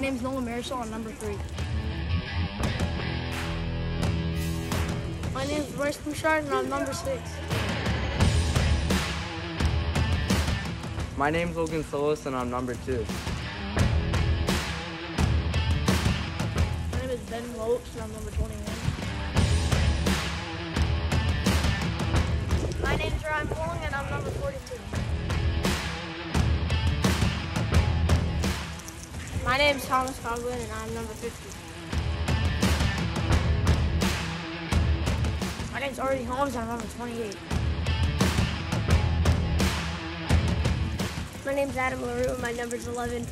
name is Noah Marisol. I'm number 3. My name is Royce Bouchard, and I'm number 6. My name's Logan Solis, and I'm number 2. My name is Ben Lopes, and I'm number 21. My name is Ryan Pulling, and I'm number 42. My name is Thomas Coughlin, and I'm number 50. My name is Artie Holmes, and I'm number 28. My name is Adam LaRue, and my number is 11.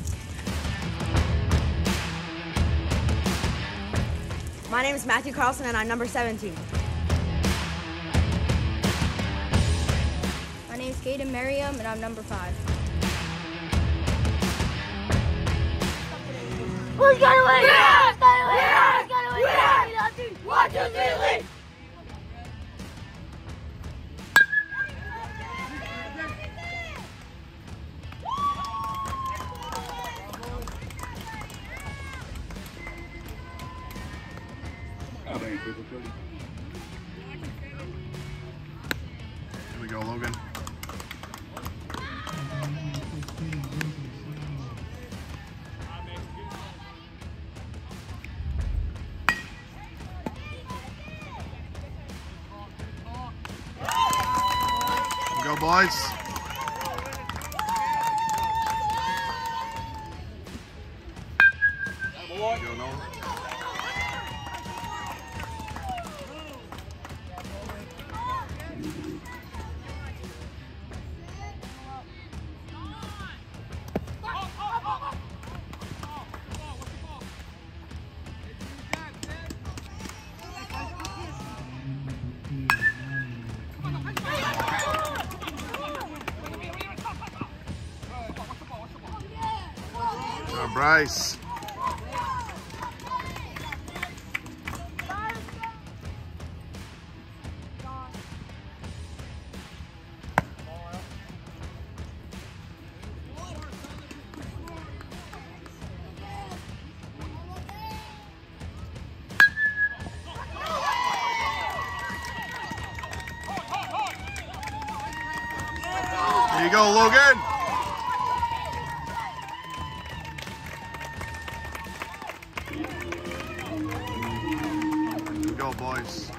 My name is Matthew Carlson, and I'm number 17. My name is Caden Merriam, and I'm number 5. Who's gonna win? Yeah! Who's gonna win? Yeah! Who's gonna win? Yeah! 1, 2, 3, lead! Here we go, Logan. Here we go, boys. Here we go, Nolan. Bryce. There you go, Logan. Go, boys.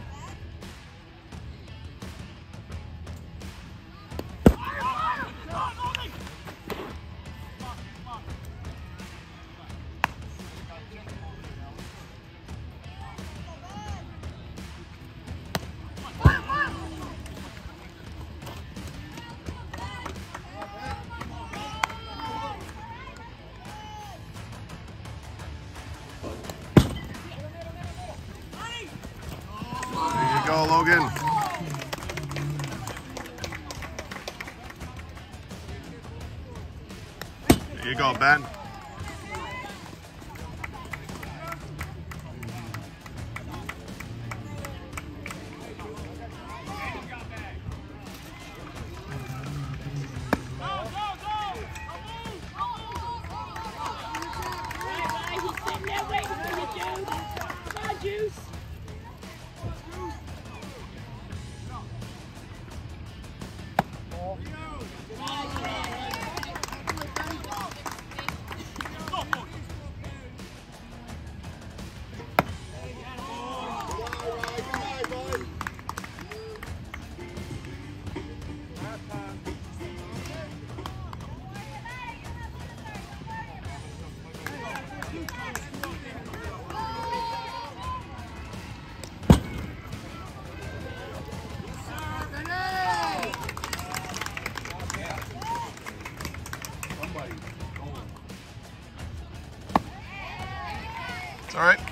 Go, Logan. There you go, Ben. It's all right.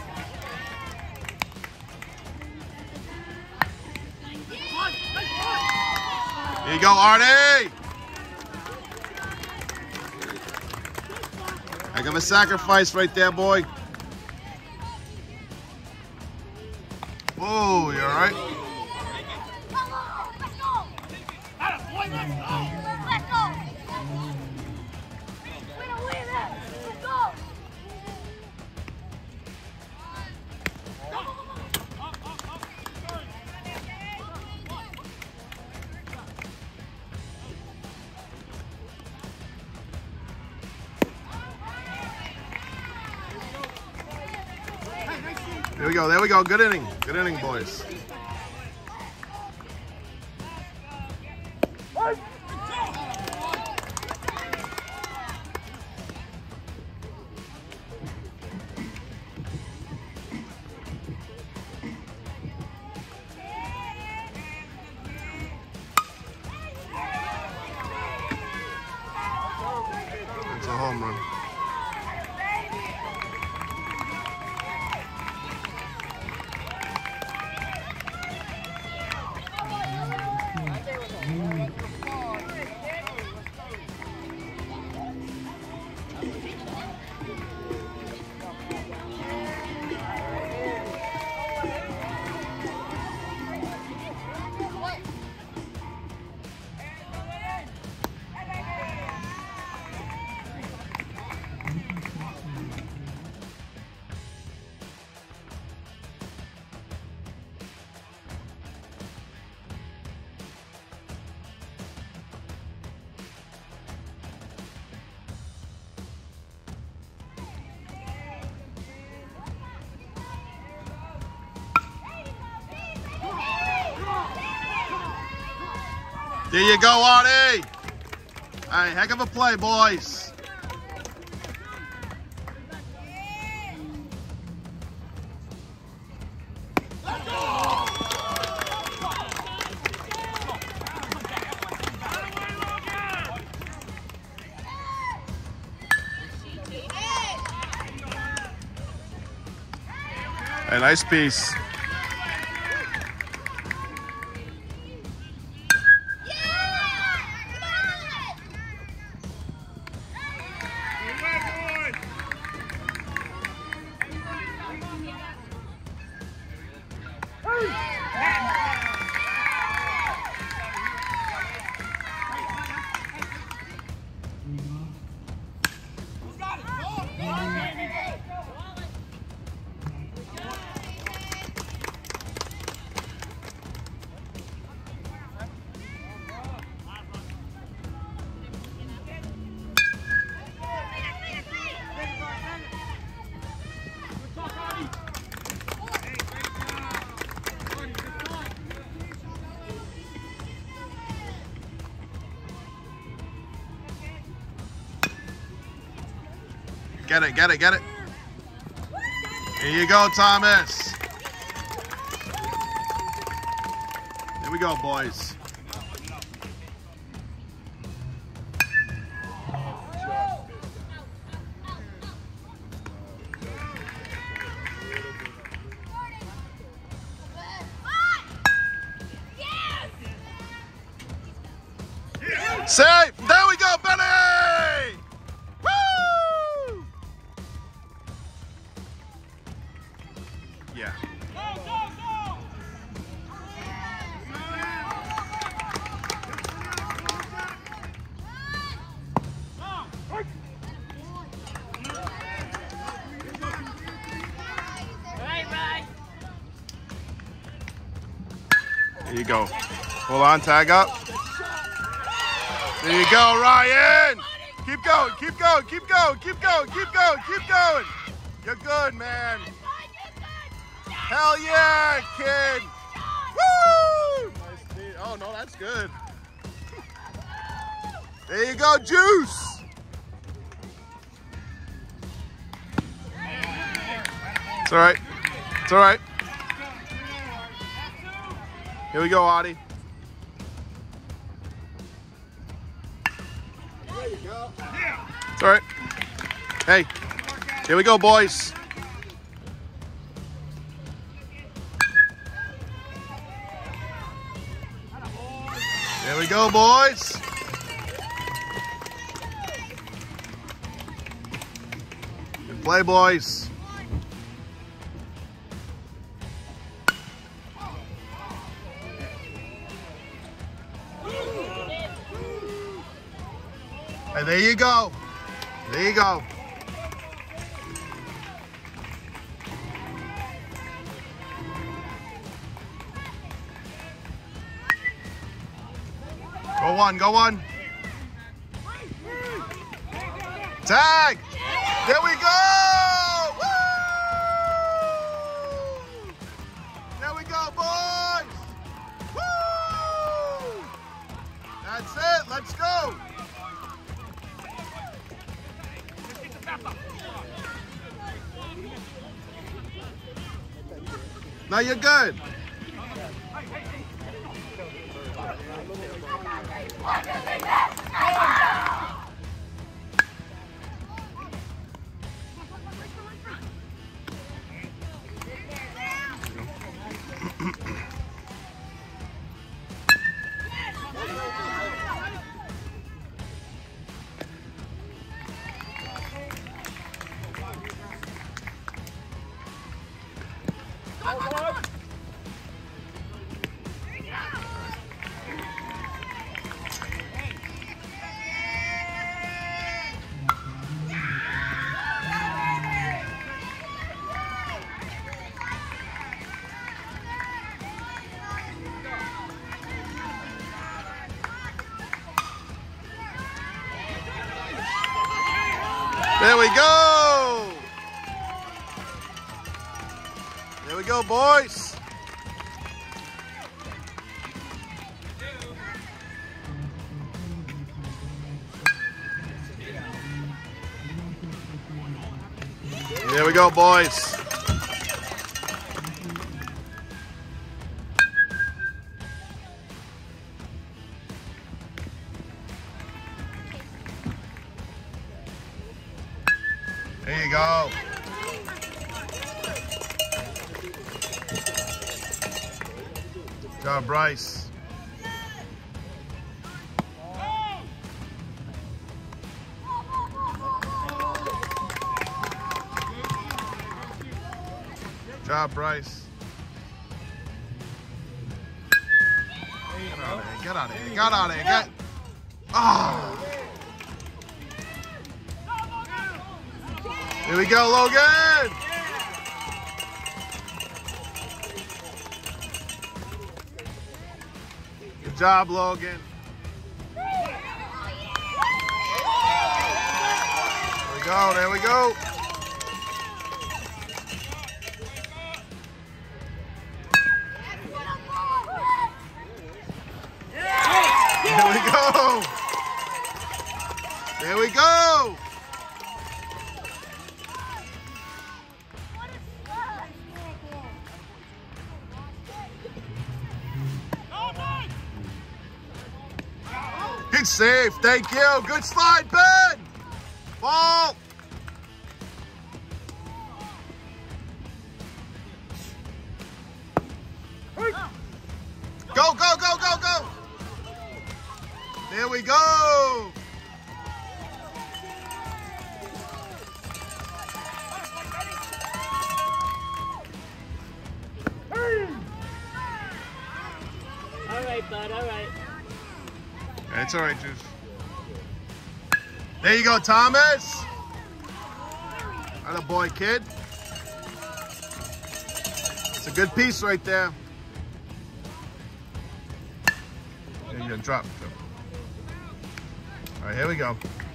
There you go, Artie. Heck of a sacrifice right there, boy. Oh, you all right? Let's go! There we go. There we go. Good inning. Good inning, boys. It's a home run. There you go, Artie. Hey, heck of a play, boys. Hey, nice piece. Get it, get it, get it. Here you go, Thomas. Here we go, boys. Safe! There we go, Benny! Woo! Yeah. There you go. Hold on, tag up. There you go, Ryan. Keep going, keep going, keep going, keep going, keep going, keep going. You're good, man. Hell yeah, kid. Woo! Nice knee. Oh, no, that's good. There you go, Juice. It's all right. It's all right. Here we go, Audie. There you go. It's all right. Hey, here we go, boys. There we go, boys. Good play, boys. Hey, there you go. There you go. Go one, go one. Tag! There we go! Woo! No, you're good. There we go. There we go, boys. There we go, boys. There you go. Good job, Bryce. Good job, Bryce. Get out of here. Get out of here. Get. Oh. Here we go, Logan! Good job, Logan. There we go, there we go. There we go. There we go. Good save, thank you. Good slide, Ben. Ball. Go, go, go, go, go. There we go. All right, bud, all right. It's all right, Juice. There you go, Thomas. Atta boy, kid. It's a good piece right there. There you go, drop. All right, here we go.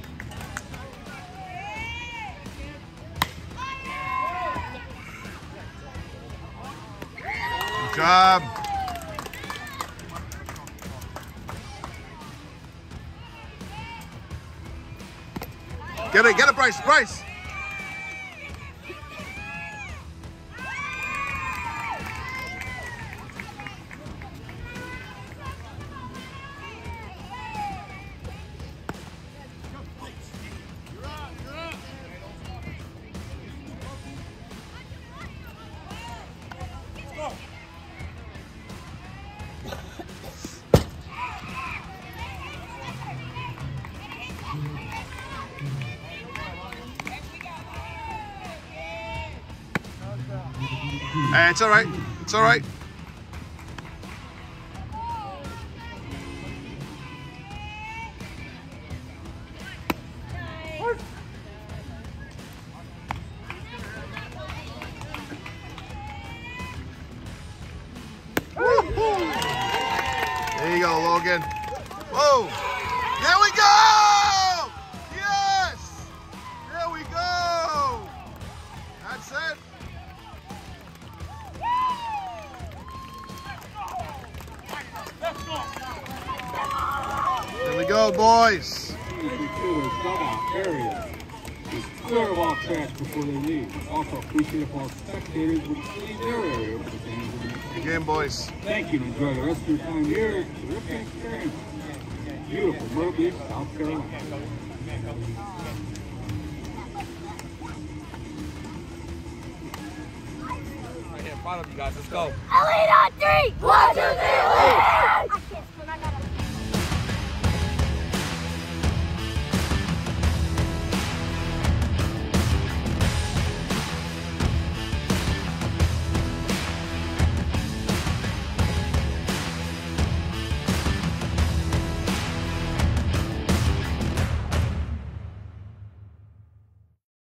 Good job. Get it, Bryce, Bryce. It's all right. It's all right. There you go, Logan. Whoa. There we go. Yes. There we go. That's it. There we go, boys. Dugout area is clear of all trash before they leave. Also appreciate if all spectators would clean their area for the game. Again, boys. Thank you and enjoy the rest of your time here. Terrific experience. Beautiful Myrtle Beach, South Carolina. Right here, in front of you guys. Let's go. Elite on 3! 1, 2, 3, elite!